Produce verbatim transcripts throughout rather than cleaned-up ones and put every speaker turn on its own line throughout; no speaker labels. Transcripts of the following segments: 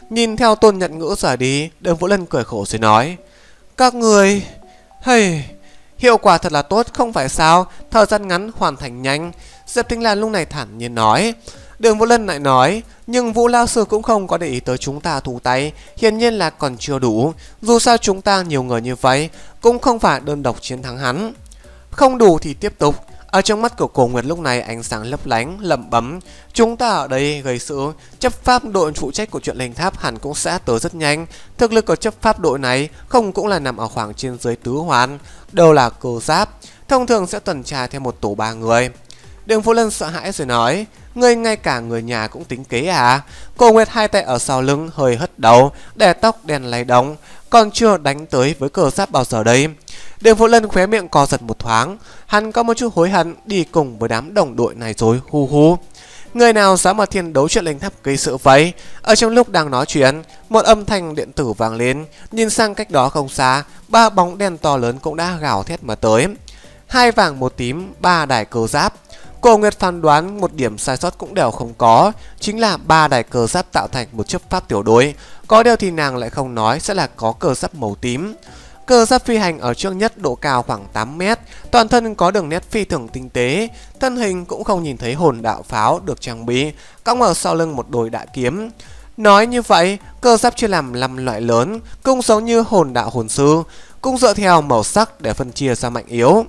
Nhìn theo Tôn Nhận Ngữ rời đi, Đường Vũ Lân cười khổ rồi nói: các người... Hey, hiệu quả thật là tốt không phải sao? Thời gian ngắn hoàn thành nhanh. Diệp Tinh Lan lúc này thản nhiên nói. Đường Vũ Lân lại nói: nhưng Vũ Lão Sư cũng không có để ý tới chúng ta thủ tay, hiển nhiên là còn chưa đủ. Dù sao chúng ta nhiều người như vậy, cũng không phải đơn độc chiến thắng hắn. Không đủ thì tiếp tục. Ở trong mắt của Cổ Nguyệt lúc này ánh sáng lấp lánh, lẩm bẩm: chúng ta ở đây gây sự, chấp pháp đội phụ trách của chuyện Linh Tháp hẳn cũng sẽ tới rất nhanh. Thực lực của chấp pháp đội này không cũng là nằm ở khoảng trên dưới tứ hoàn, đều là cơ giáp, thông thường sẽ tuần tra theo một tổ ba người. Đường Vũ Lân sợ hãi rồi nói: ngươi ngay cả người nhà cũng tính kế à? Cổ Nguyệt hai tay ở sau lưng hơi hất đầu, để tóc đen lay động, còn chưa đánh tới với cờ giáp bao giờ đây. Đường Vũ Lân khóe miệng co giật một thoáng, hắn có một chút hối hận đi cùng với đám đồng đội này rồi. Hu hu, người nào dám ở thiên đấu chuyện Linh Tháp gây sự vậy? Ở trong lúc đang nói chuyện, một âm thanh điện tử vang lên, nhìn sang cách đó không xa, ba bóng đen to lớn cũng đã gào thét mà tới. Hai vàng một tím, ba đài cơ giáp. Cổ Nguyệt phán đoán một điểm sai sót cũng đều không có, chính là ba đài cờ giáp tạo thành một chấp pháp tiểu đội. Có điều thì nàng lại không nói sẽ là có cờ giáp màu tím. Cờ giáp phi hành ở trước nhất độ cao khoảng tám mét, toàn thân có đường nét phi thường tinh tế, thân hình cũng không nhìn thấy hồn đạo pháo được trang bị, cõng ở sau lưng một đôi đại kiếm. Nói như vậy, cờ giáp chia làm năm loại lớn, cũng giống như hồn đạo hồn sư, cũng dựa theo màu sắc để phân chia ra mạnh yếu.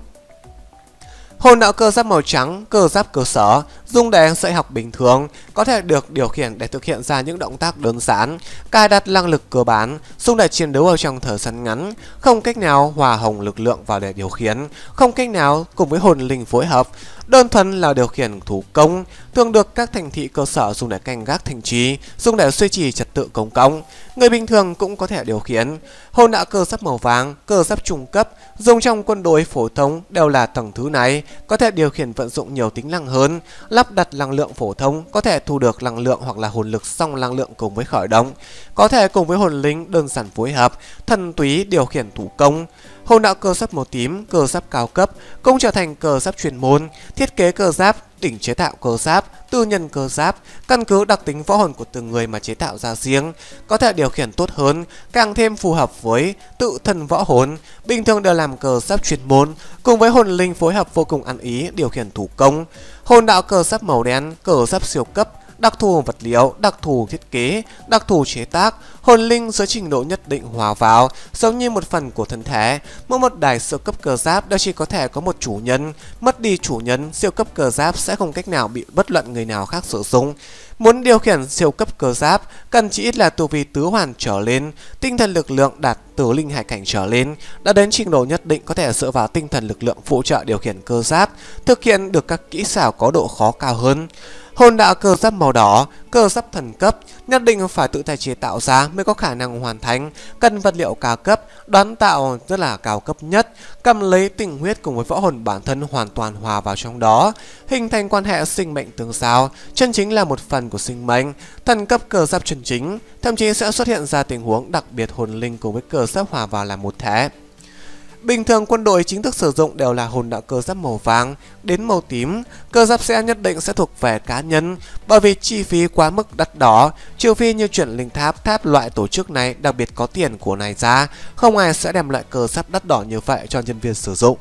Hồn đạo cơ giáp màu trắng, cơ giáp cơ sở, dùng để dạy học bình thường, có thể được điều khiển để thực hiện ra những động tác đơn giản, cài đặt năng lực cơ bản, dùng để chiến đấu ở trong thời gian ngắn, không cách nào hòa hồng lực lượng vào để điều khiển, không cách nào cùng với hồn linh phối hợp, đơn thuần là điều khiển thủ công, thường được các thành thị cơ sở dùng để canh gác thành trì, dùng để duy trì trật tự công cộng. Người bình thường cũng có thể điều khiển. Hồn đạo cơ giáp màu vàng, cơ giáp trung cấp, dùng trong quân đội phổ thông đều là tầng thứ này, có thể điều khiển vận dụng nhiều tính năng hơn, lắp đặt năng lượng phổ thông, có thể thu được năng lượng hoặc là hồn lực song năng lượng cùng với khởi động, có thể cùng với hồn linh đơn giản phối hợp, thần túy điều khiển thủ công. Hồn đạo cơ giáp màu tím, cơ giáp cao cấp, cũng trở thành cơ giáp chuyên môn, thiết kế cơ giáp, đỉnh chế tạo cơ giáp, tư nhân cơ giáp, căn cứ đặc tính võ hồn của từng người mà chế tạo ra riêng, có thể điều khiển tốt hơn, càng thêm phù hợp với tự thân võ hồn, bình thường đều làm cơ giáp chuyên môn, cùng với hồn linh phối hợp vô cùng ăn ý, điều khiển thủ công. Hồn đạo cơ giáp màu đen, cơ giáp siêu cấp, đặc thù vật liệu, đặc thù thiết kế, đặc thù chế tác, hồn linh dưới trình độ nhất định hòa vào, giống như một phần của thân thể. Mỗi một đài siêu cấp cơ giáp đều chỉ có thể có một chủ nhân, mất đi chủ nhân, siêu cấp cơ giáp sẽ không cách nào bị bất luận người nào khác sử dụng. Muốn điều khiển siêu cấp cơ giáp, cần chỉ ít là tu vi tứ hoàn trở lên, tinh thần lực lượng đạt từ linh hải cảnh trở lên, đã đến trình độ nhất định có thể dựa vào tinh thần lực lượng phụ trợ điều khiển cơ giáp, thực hiện được các kỹ xảo có độ khó cao hơn. Hồn đạo cơ giáp màu đỏ, cơ giáp thần cấp, nhất định phải tự tay chế tạo ra mới có khả năng hoàn thành, cần vật liệu cao cấp, đoán tạo rất là cao cấp nhất, cầm lấy tình huyết cùng với võ hồn bản thân hoàn toàn hòa vào trong đó, hình thành quan hệ sinh mệnh tương giao, chân chính là một phần của sinh mệnh. Thần cấp cơ giáp chân chính, thậm chí sẽ xuất hiện ra tình huống đặc biệt hồn linh cùng với cơ giáp hòa vào làm một thể. Bình thường quân đội chính thức sử dụng đều là hồn đạo cơ giáp màu vàng đến màu tím, cơ giáp xe nhất định sẽ thuộc về cá nhân, bởi vì chi phí quá mức đắt đỏ, trừ phi như chuyển linh tháp, tháp loại tổ chức này đặc biệt có tiền của này ra, không ai sẽ đem lại cơ giáp đắt đỏ như vậy cho nhân viên sử dụng.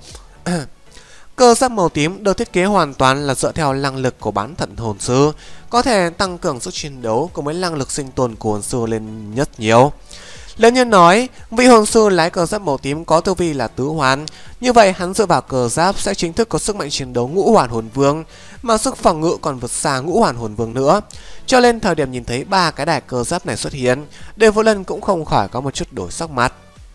Cơ giáp màu tím được thiết kế hoàn toàn là dựa theo năng lực của bán thần hồn sư, có thể tăng cường sức chiến đấu cùng với năng lực sinh tồn của hồn sư lên rất nhiều. Nếu như nói, vị hồn sư lái cờ giáp màu tím có tu vi là tứ hoàn, như vậy hắn dựa vào cờ giáp sẽ chính thức có sức mạnh chiến đấu ngũ hoàn hồn vương, mà sức phòng ngự còn vượt xa ngũ hoàn hồn vương nữa. Cho nên thời điểm nhìn thấy ba cái đài cờ giáp này xuất hiện, Đường Vũ Lân cũng không khỏi có một chút đổi sắc mặt.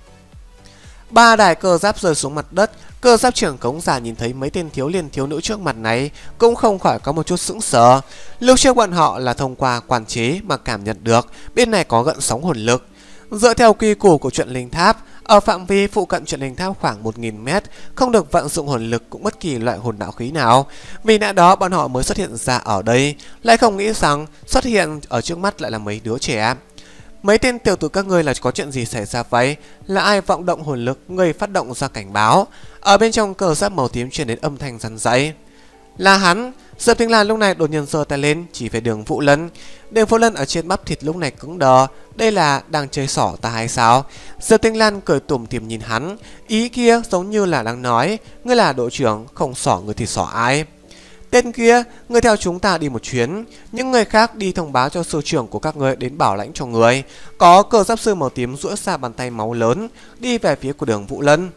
Ba đài cơ giáp rơi xuống mặt đất, cơ giáp trưởng cống già nhìn thấy mấy tên thiếu niên thiếu nữ trước mặt này cũng không khỏi có một chút sững sờ. Lúc trước bọn họ là thông qua quản chế mà cảm nhận được bên này có gợn sóng hồn lực. Dựa theo quy củ của chuyện linh tháp, ở phạm vi phụ cận chuyện linh tháp khoảng một nghìn mét không được vận dụng hồn lực cũng bất kỳ loại hồn đạo khí nào. Vì lẽ đó bọn họ mới xuất hiện ra ở đây, lại không nghĩ rằng xuất hiện ở trước mắt lại là mấy đứa trẻ. Mấy tên tiểu tử các ngươi là có chuyện gì xảy ra vậy? Là ai vọng động hồn lực, người phát động ra cảnh báo? Ở bên trong cờ giáp màu tím truyền đến âm thanh răn rẫy. Là hắn. Diệp Tinh Lan lúc này đột nhiên giơ tay lên chỉ về Đường Vũ Lân. Đường Vũ Lân ở trên bắp thịt lúc này cứng đờ. Đây là đang chơi xỏ ta hay sao? Diệp Tinh Lan cười tủm tỉm nhìn hắn, ý kia giống như là đang nói: ngươi là đội trưởng, không xỏ người thì xỏ ai? Tên kia, ngươi theo chúng ta đi một chuyến. Những người khác đi thông báo cho sư trưởng của các ngươi đến bảo lãnh cho người. Có cờ giáp sư màu tím duỗi ra bàn tay máu lớn đi về phía của Đường Vũ Lân.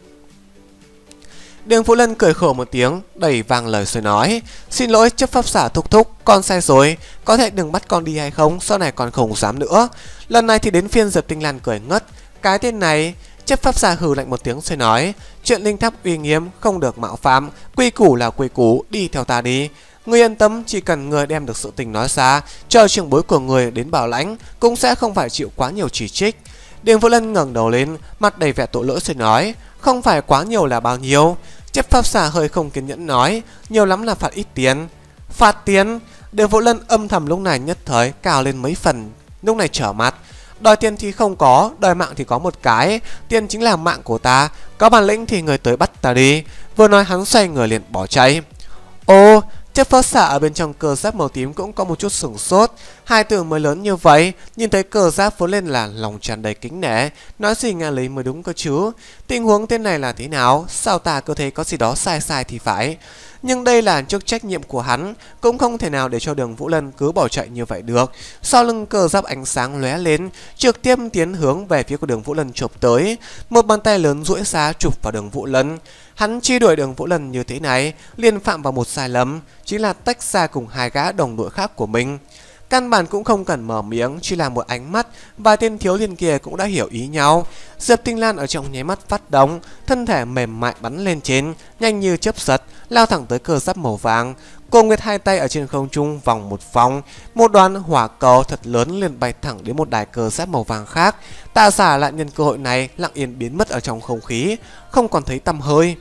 Đường Vũ Lân cười khổ một tiếng, đẩy vàng lời rồi nói: xin lỗi chấp pháp giả thúc thúc, con sai rồi, có thể đừng bắt con đi hay không, sau này con không dám nữa. Lần này thì đến phiên Diệp Tinh Lan cười ngất. Cái tên này. Chấp pháp giả hừ lạnh một tiếng rồi nói: chuyện linh tháp uy nghiêm không được mạo phạm, quy củ là quy củ, đi theo ta đi. Ngươi yên tâm, chỉ cần người đem được sự tình nói ra, chờ trưởng bối của người đến bảo lãnh cũng sẽ không phải chịu quá nhiều chỉ trích. Đường Vũ Lân ngẩng đầu lên, mặt đầy vẻ tội lỗi rồi nói: không phải quá nhiều là bao nhiêu? Chấp pháp giả hơi không kiên nhẫn nói: nhiều lắm là phạt ít tiền. Phạt tiền? Đường Vũ Lân âm thầm lúc này nhất thời cao lên mấy phần, lúc này trở mặt. Đòi tiền thì không có, đòi mạng thì có một cái. Tiền chính là mạng của ta, có bản lĩnh thì người tới bắt ta đi. Vừa nói hắn xoay người liền bỏ chạy. Ô, chấp pháp giả ở bên trong cờ giáp màu tím cũng có một chút sửng sốt. Hai từ mới lớn như vậy, nhìn thấy cờ giáp vốn lên là lòng tràn đầy kính nể, nói gì nghe lấy mới đúng cơ chứ. Tình huống tên này là thế nào? Sao ta cứ thấy có gì đó sai sai thì phải. Nhưng đây là chức trách nhiệm của hắn, cũng không thể nào để cho Đường Vũ Lân cứ bỏ chạy như vậy được. Sau lưng cờ giáp ánh sáng lóe lên, trực tiếp tiến hướng về phía của Đường Vũ Lân chụp tới. Một bàn tay lớn duỗi ra chụp vào Đường Vũ Lân. Hắn truy đuổi Đường Vũ Lân như thế này, liên phạm vào một sai lầm, chính là tách ra cùng hai gã đồng đội khác của mình. Căn bản cũng không cần mở miệng, chỉ là một ánh mắt, và tên thiếu niên kia cũng đã hiểu ý nhau. Diệp Tinh Lan ở trong nháy mắt phát động, thân thể mềm mại bắn lên trên, nhanh như chớp giật, lao thẳng tới cờ giáp màu vàng. Cô Nguyệt hai tay ở trên không trung vòng một vòng, một đoàn hỏa cầu thật lớn liền bay thẳng đến một đài cờ giáp màu vàng khác. Tạ Giả lại nhân cơ hội này lặng yên biến mất ở trong không khí, không còn thấy tăm hơi.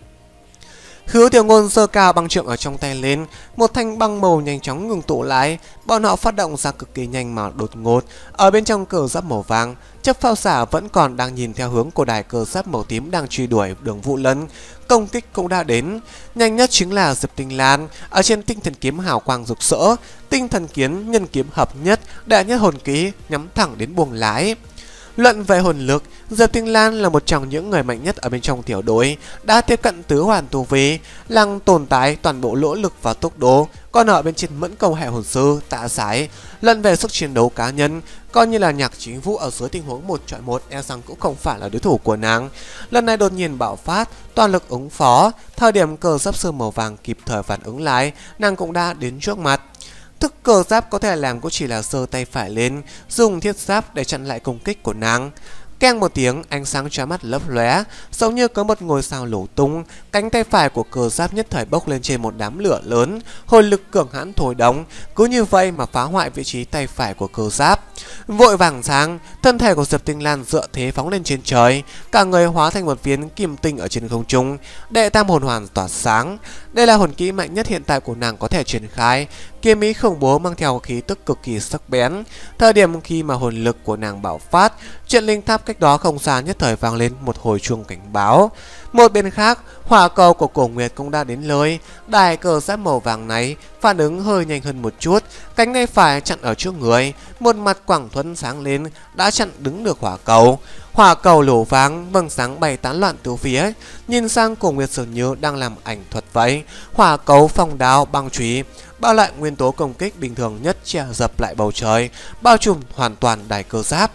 Hứa Tiểu Ngôn giơ cao băng trượng ở trong tay lên, một thanh băng màu nhanh chóng ngừng tụ lại. Bọn họ phát động ra cực kỳ nhanh mà đột ngột. Ở bên trong cờ giáp màu vàng, chấp phao xả vẫn còn đang nhìn theo hướng của đài cờ giáp màu tím đang truy đuổi Đường Vũ Lân. Công kích cũng đã đến, nhanh nhất chính là Diệp Tinh Lan. Ở trên tinh thần kiếm hào quang rực rỡ, tinh thần kiếm nhân kiếm hợp nhất, đệ nhất hồn kỹ nhắm thẳng đến buồng lái. Luận về hồn lực, Diệp Tinh Lan là một trong những người mạnh nhất ở bên trong tiểu đội, đã tiếp cận tứ hoàn tu vi, lăng tồn tại toàn bộ nỗ lực và tốc độ. Còn ở bên trên Mẫn Công hệ hồn sư Tạ Giải, luận về sức chiến đấu cá nhân, coi như là Nhạc Chính Vũ ở dưới tình huống một chọi một e rằng cũng không phải là đối thủ của nàng. Lần này đột nhiên bạo phát, toàn lực ứng phó, thời điểm cờ giáp sư màu vàng kịp thời phản ứng lại, nàng cũng đã đến trước mặt. Thức cờ giáp có thể làm cũng chỉ là giơ tay phải lên, dùng thiết giáp để chặn lại công kích của nàng. Keng một tiếng, ánh sáng chói mắt lấp lóe, giống như có một ngôi sao nổ tung. Cánh tay phải của cờ giáp nhất thời bốc lên trên một đám lửa lớn, hồn lực cường hãn thổi đóng, cứ như vậy mà phá hoại vị trí tay phải của cờ giáp. Vội vàng sang, thân thể của Diệp Tinh Lan dựa thế phóng lên trên trời, cả người hóa thành một viên kim tinh ở trên không trung, đệ tam hồn hoàn tỏa sáng. Đây là hồn kỹ mạnh nhất hiện tại của nàng có thể triển khai, kiếm ý khủng bố mang theo khí tức cực kỳ sắc bén. Thời điểm khi mà hồn lực của nàng bạo phát, chuyện linh tháp cách đó không xa nhất thời vang lên một hồi chuông cảnh báo. Một bên khác, hỏa cầu của Cổ Nguyệt cũng đã đến nơi. Đài cờ giáp màu vàng này phản ứng hơi nhanh hơn một chút, cánh tay phải chặn ở trước người, một mặt quảng thuẫn sáng lên đã chặn đứng được hỏa cầu. Hỏa cầu lổ vàng, vầng sáng bay tán loạn từ phía. Nhìn sang Cổ Nguyệt dường như đang làm ảnh thuật vậy. Hỏa cầu, phong đao, băng chùy bao lại nguyên tố công kích bình thường nhất che dập lại bầu trời, bao trùm hoàn toàn đài cơ giáp.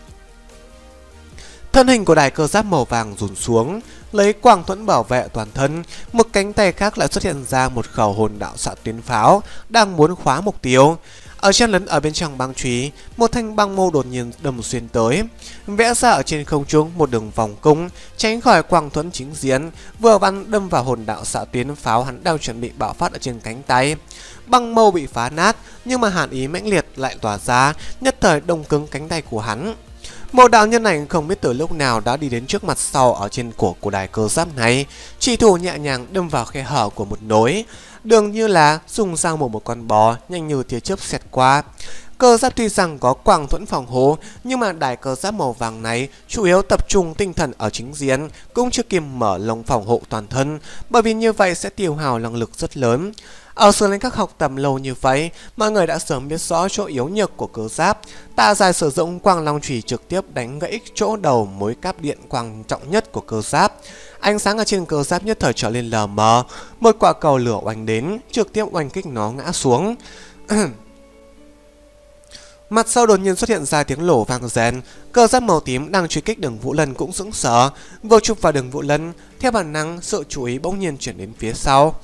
Thân hình của đài cơ giáp màu vàng rụt xuống, lấy quang thuẫn bảo vệ toàn thân. Một cánh tay khác lại xuất hiện ra một khẩu hồn đạo xạ tuyến pháo, đang muốn khóa mục tiêu. Ở chen lấn ở bên trong băng chùy, một thanh băng mâu đột nhiên đâm xuyên tới, vẽ ra ở trên không trung một đường vòng cung, tránh khỏi quang thuẫn chính diện, vừa vặn đâm vào hồn đạo xạ tuyến pháo hắn đang chuẩn bị bạo phát ở trên cánh tay. Băng mâu bị phá nát, nhưng mà hàn ý mãnh liệt lại tỏa ra, nhất thời đông cứng cánh tay của hắn. Một đạo nhân ảnh không biết từ lúc nào đã đi đến trước mặt sau ở trên cổ của đài cơ giáp này, chỉ thủ nhẹ nhàng đâm vào khe hở của một nối, đường như là dùng dao mổ một con bò, nhanh như tia chớp xẹt qua. Cơ giáp tuy rằng có quang thuẫn phòng hộ, nhưng mà đại cơ giáp màu vàng này chủ yếu tập trung tinh thần ở chính diện, cũng chưa kịp mở lồng phòng hộ toàn thân, bởi vì như vậy sẽ tiêu hao năng lực rất lớn. Ở sườn lên các học tầm lâu như vậy, mọi người đã sớm biết rõ chỗ yếu nhược của cơ giáp. Tạ Dài sử dụng quang long chùy trực tiếp đánh gãy chỗ đầu mối cáp điện quan trọng nhất của cơ giáp. Ánh sáng ở trên cơ giáp nhất thời trở lên lờ mờ, một quả cầu lửa oanh đến, trực tiếp oanh kích nó ngã xuống. Mặt sau đột nhiên xuất hiện ra tiếng lổ vang rền, cơ giáp màu tím đang truy kích Đường Vũ Lân cũng sững sờ, vừa chụp vào Đường Vũ Lân, theo bản năng sự chú ý bỗng nhiên chuyển đến phía sau.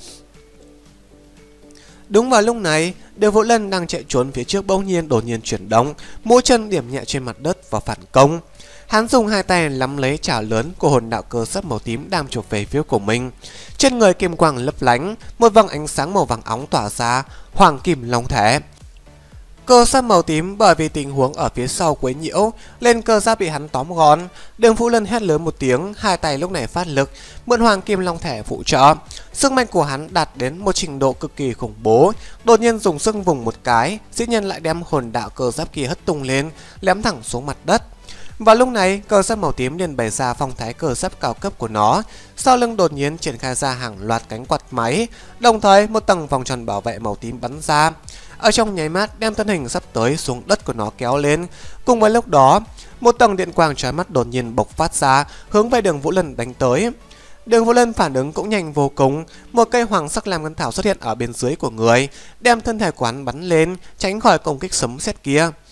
Đúng vào lúc này, Đường Vũ Lân đang chạy trốn phía trước bỗng nhiên đột nhiên chuyển động, mũi chân điểm nhẹ trên mặt đất và phản công. Hắn dùng hai tay nắm lấy chảo lớn của hồn đạo cơ giáp màu tím đang chụp về phía của mình. Trên người kim quang lấp lánh, một vầng ánh sáng màu vàng óng tỏa ra, hoàng kim long thể. Cơ giáp màu tím bởi vì tình huống ở phía sau quấy nhiễu, lên cơ giáp bị hắn tóm gọn. Đường Vũ Lân hét lớn một tiếng, hai tay lúc này phát lực, mượn hoàng kim long thể phụ trợ. Sức mạnh của hắn đạt đến một trình độ cực kỳ khủng bố, đột nhiên dùng sức vùng một cái, dĩ nhiên lại đem hồn đạo cơ giáp kia hất tung lên, ném thẳng xuống mặt đất. Vào lúc này, cơ giáp màu tím liền bày ra phong thái cơ giáp cao cấp của nó, sau lưng đột nhiên triển khai ra hàng loạt cánh quạt máy, đồng thời một tầng vòng tròn bảo vệ màu tím bắn ra. Ở trong nháy mắt đem thân hình sắp tới xuống đất của nó kéo lên. Cùng với lúc đó, một tầng điện quang chói mắt đột nhiên bộc phát ra, hướng về Đường Vũ Lân đánh tới. Đường Vũ Lân phản ứng cũng nhanh vô cùng, một cây hoàng sắc lam ngân thảo xuất hiện ở bên dưới của người, đem thân thể quán bắn lên, tránh khỏi công kích sấm sét kia.